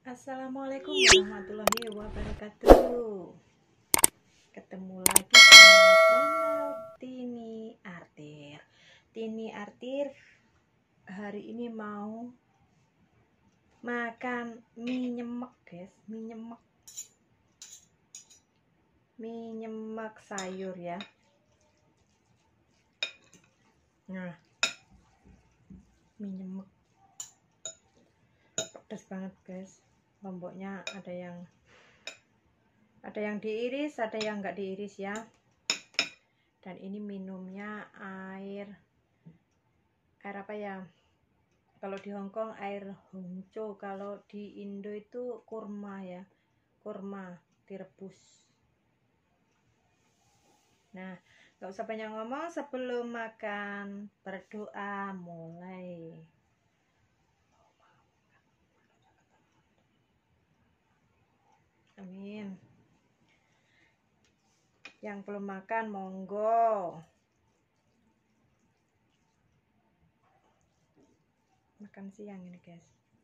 Assalamualaikum warahmatullahi wabarakatuh. Ketemu lagi sama channel Tini Artir. Tini Artir hari ini mau makan mie nyemek, guys. Mie nyemek sayur ya. Nah, mie nyemek pedas banget, guys. Lomboknya ada yang diiris, ada yang nggak diiris ya. Dan ini minumnya air apa ya? Kalau di Hongkong air hongco, kalau di Indo itu kurma ya, kurma direbus. Nah, nggak usah banyak ngomong, sebelum makan berdoa mulai. Amin. Yang belum makan monggo. Makan siang ini, guys.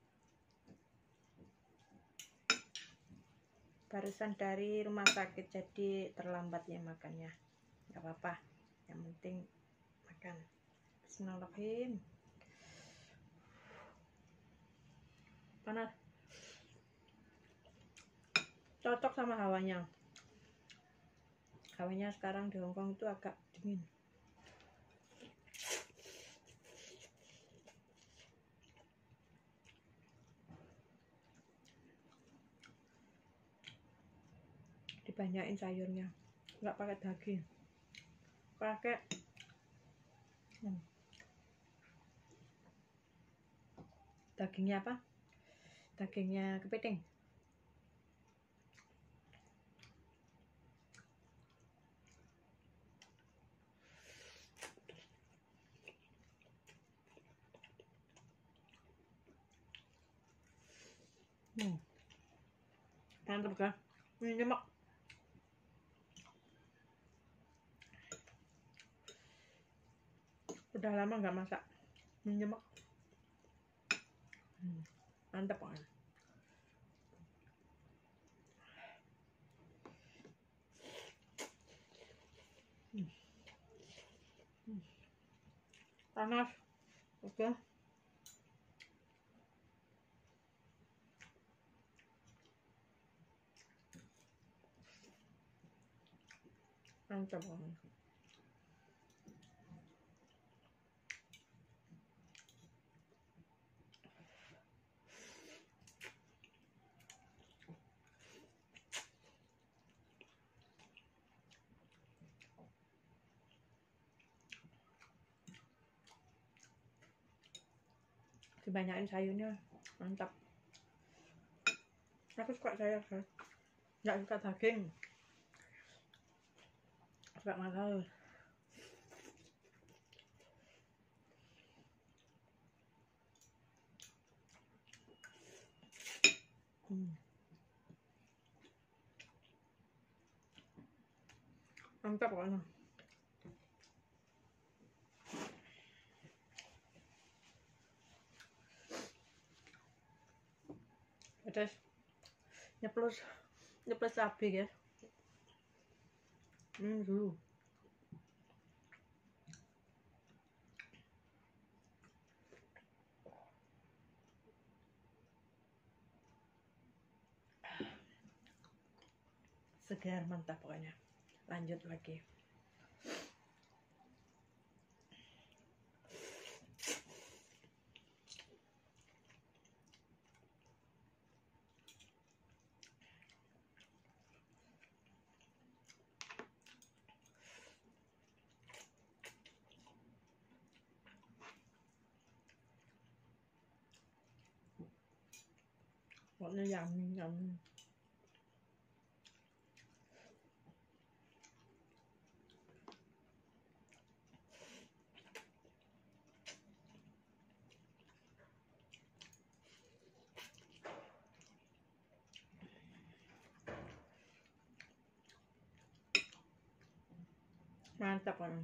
Barusan dari rumah sakit, jadi terlambat ya makannya. Gak apa-apa, yang penting makan. Bismillahirrahmanirrahim. Panas, cocok sama hawanya. Hawanya sekarang di Hongkong itu agak dingin. Dibanyain sayurnya, nggak pakai daging, pakai dagingnya apa? Dagingnya kepiting. Mantap kan? Ini nyemek. Udah lama nggak masak mie nyemek. Mantap kan? Panas. Oke. Mantap banget. Dibanyain sayurnya, mantap. Aku suka sayur, guys. Nggak suka daging, suka makan. Mantap kan? Pedas, nyeplos cabai, guys. Dulu segar, mantap pokoknya. Lanjut lagi. Pokoknya yummy. Mantap kan?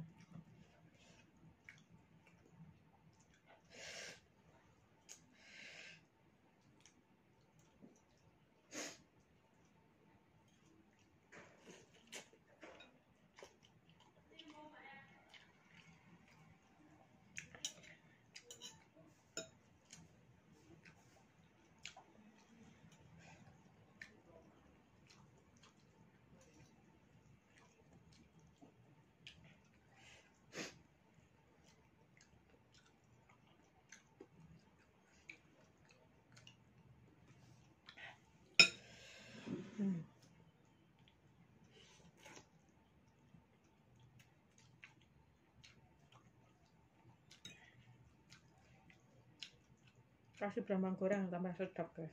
Kasih brambang goreng tambah sedap guys.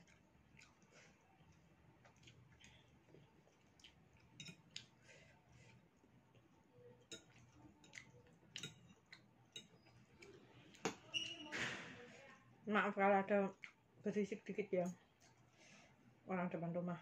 Maaf kalau ada berisik dikit ya, orang depan rumah.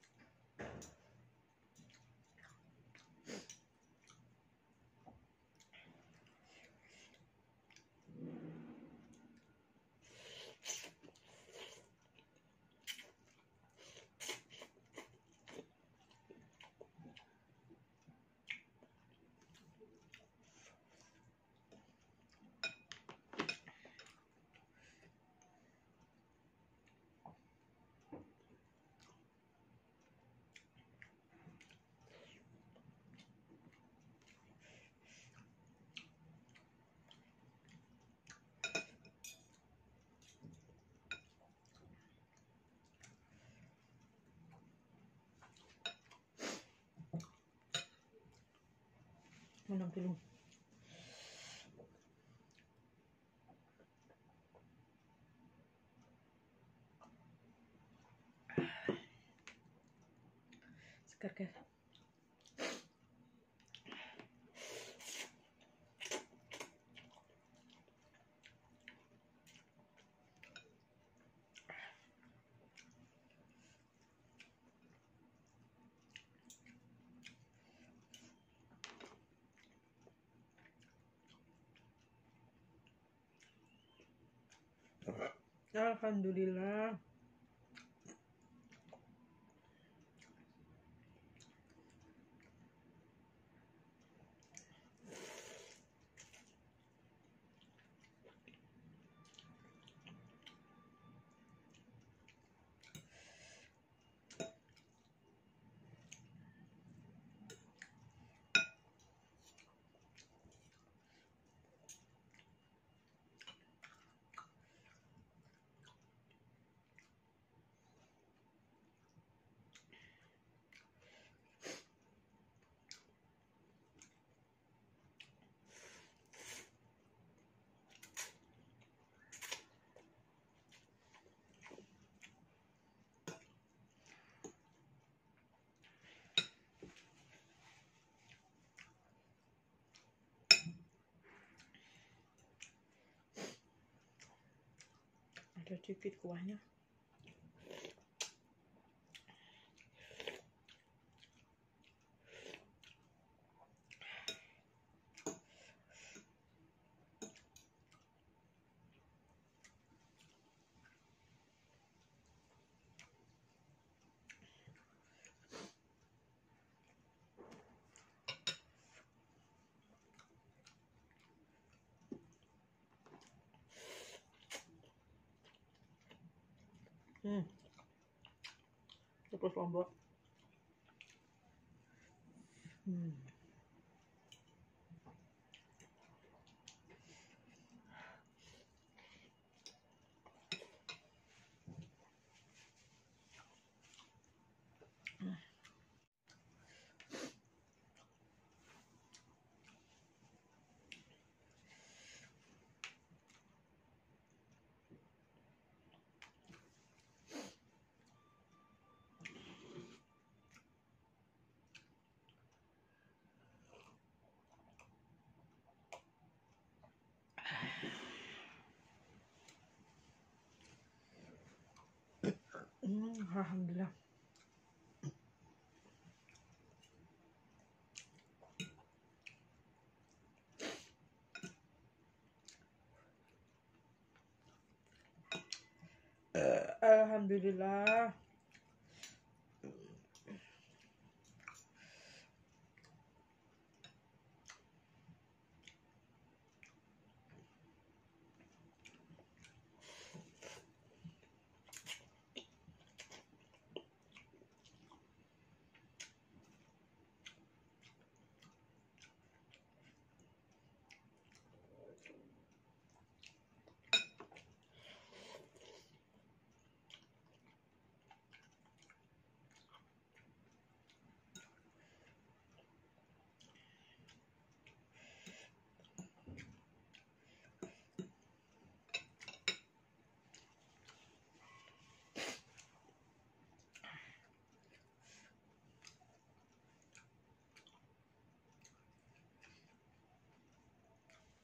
Minum dulu. Segar guys. Alhamdulillah. Ada sedikit kuahnya. Terus lombok. Alhamdulillah. Alhamdulillah.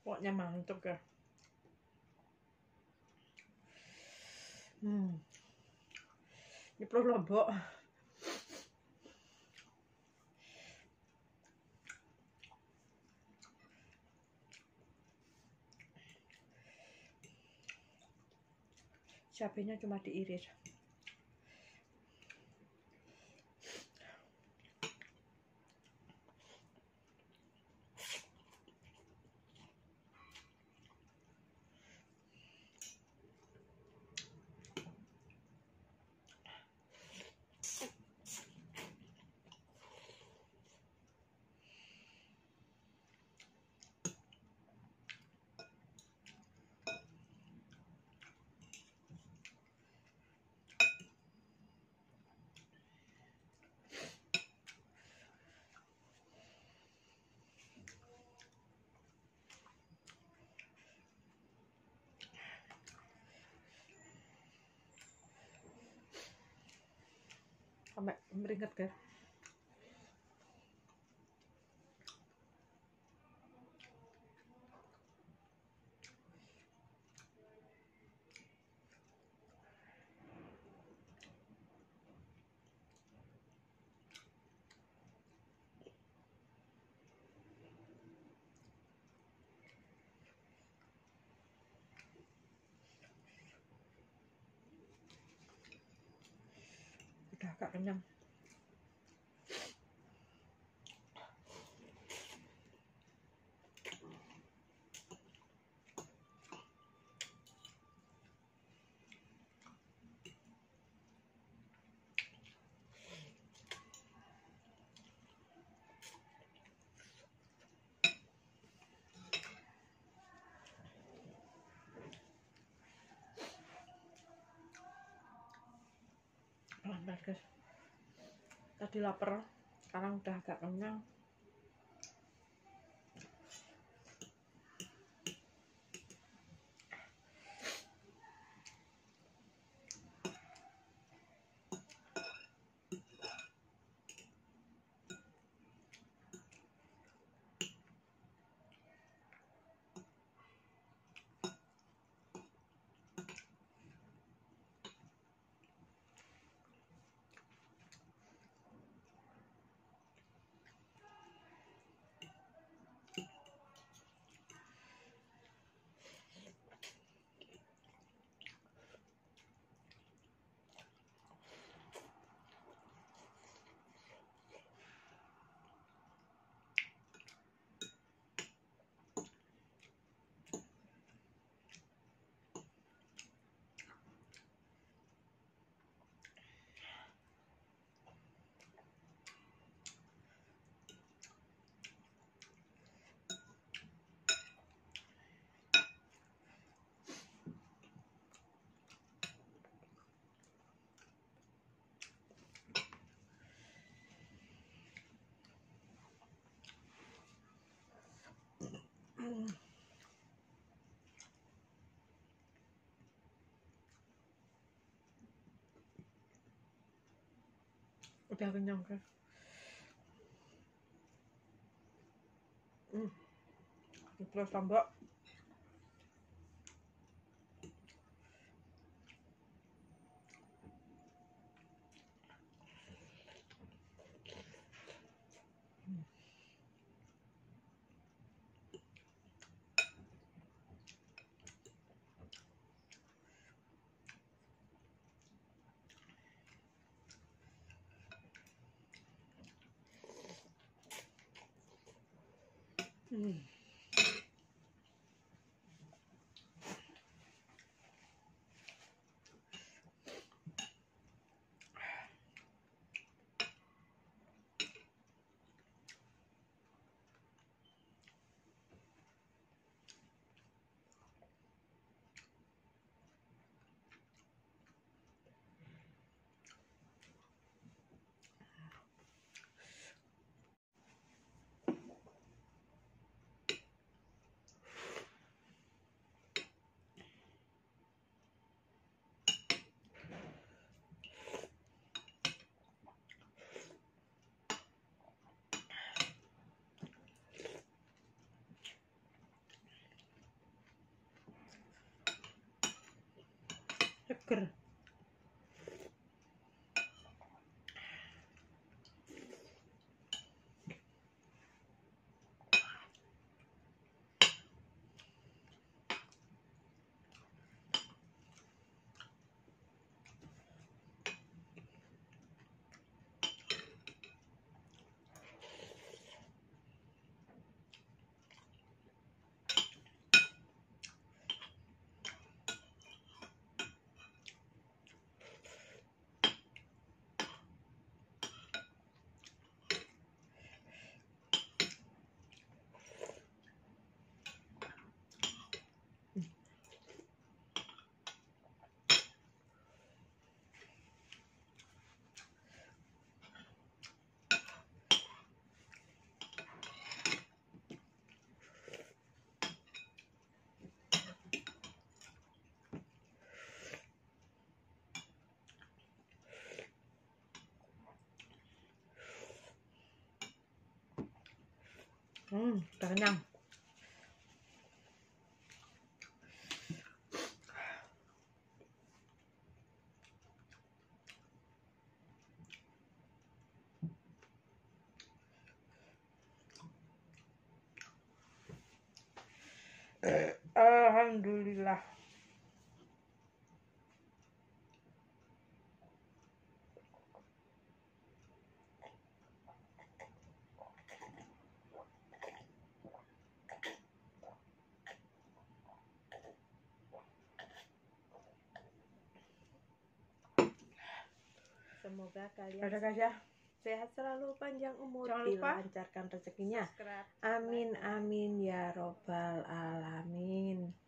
Pokoknya mantep ya. Ini perlu lombok. Cabenya cuma diiris. Sampai meringet guys. Udah agak kenyang. Mantap guys. Tadi lapar, sekarang udah agak kenyang. Udah kenyang guys. Terus tambah. seger. Udah kenyang. Alhamdulillah. Semoga kalian sehat selalu, panjang umur, dilancarkan rezekinya. Amin amin ya robbal alamin.